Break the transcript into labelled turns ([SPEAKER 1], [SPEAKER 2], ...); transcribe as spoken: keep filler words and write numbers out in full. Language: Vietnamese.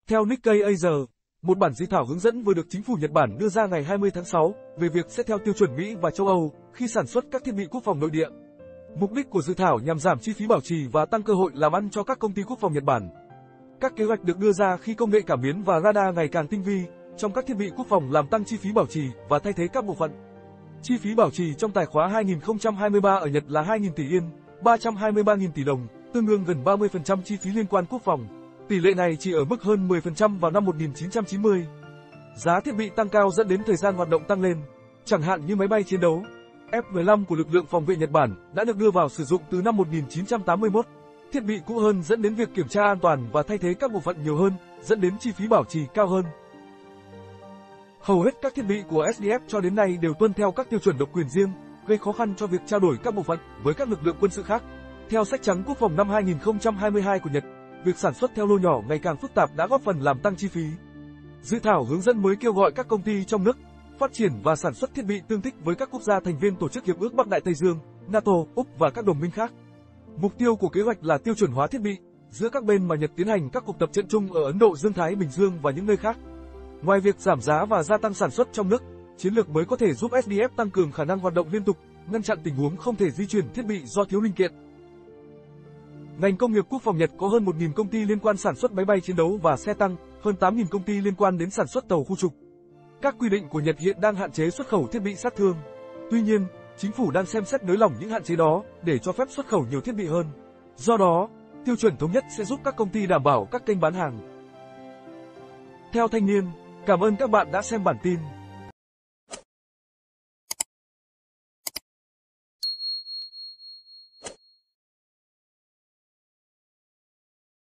[SPEAKER 1] Theo Nikkei Asia, một bản dự thảo hướng dẫn vừa được chính phủ Nhật Bản đưa ra ngày hai mươi tháng sáu về việc sẽ theo tiêu chuẩn Mỹ và châu Âu khi sản xuất các thiết bị quốc phòng nội địa. Mục đích của dự thảo nhằm giảm chi phí bảo trì và tăng cơ hội làm ăn cho các công ty quốc phòng Nhật Bản. Các kế hoạch được đưa ra khi công nghệ cảm biến và radar ngày càng tinh vi trong các thiết bị quốc phòng làm tăng chi phí bảo trì và thay thế các bộ phận. Chi phí bảo trì trong tài khóa hai nghìn không trăm hai mươi ba ở Nhật là hai nghìn tỷ yên, ba trăm hai mươi ba nghìn tỷ đồng, tương đương gần ba mươi phần trăm chi phí liên quan quốc phòng. Tỷ lệ này chỉ ở mức hơn mười phần trăm vào năm một nghìn chín trăm chín mươi. Giá thiết bị tăng cao dẫn đến thời gian hoạt động tăng lên, chẳng hạn như máy bay chiến đấu F mười lăm của lực lượng phòng vệ Nhật Bản đã được đưa vào sử dụng từ năm một nghìn chín trăm tám mươi mốt. Thiết bị cũ hơn dẫn đến việc kiểm tra an toàn và thay thế các bộ phận nhiều hơn, dẫn đến chi phí bảo trì cao hơn. Hầu hết các thiết bị của ét đê ép cho đến nay đều tuân theo các tiêu chuẩn độc quyền riêng, gây khó khăn cho việc trao đổi các bộ phận với các lực lượng quân sự khác. Theo sách trắng quốc phòng năm hai nghìn không trăm hai mươi hai của Nhật, việc sản xuất theo lô nhỏ ngày càng phức tạp đã góp phần làm tăng chi phí. Dự thảo hướng dẫn mới kêu gọi các công ty trong nước phát triển và sản xuất thiết bị tương thích với các quốc gia thành viên Tổ chức Hiệp ước Bắc Đại Tây Dương, NATO, Úc và các đồng minh khác. Mục tiêu của kế hoạch là tiêu chuẩn hóa thiết bị giữa các bên mà Nhật tiến hành các cuộc tập trận chung ở Ấn Độ Dương Thái Bình Dương và những nơi khác. Ngoài việc giảm giá và gia tăng sản xuất trong nước, chiến lược mới có thể giúp ét đê ép tăng cường khả năng hoạt động liên tục, ngăn chặn tình huống không thể di chuyển thiết bị do thiếu linh kiện. Ngành công nghiệp quốc phòng Nhật có hơn một nghìn công ty liên quan sản xuất máy bay chiến đấu và xe tăng, hơn tám nghìn công ty liên quan đến sản xuất tàu khu trục. Các quy định của Nhật hiện đang hạn chế xuất khẩu thiết bị sát thương. Tuy nhiên, chính phủ đang xem xét nới lỏng những hạn chế đó để cho phép xuất khẩu nhiều thiết bị hơn. Do đó, tiêu chuẩn thống nhất sẽ giúp các công ty đảm bảo các kênh bán hàng. Theo Thanh niên, cảm ơn các bạn đã xem bản tin.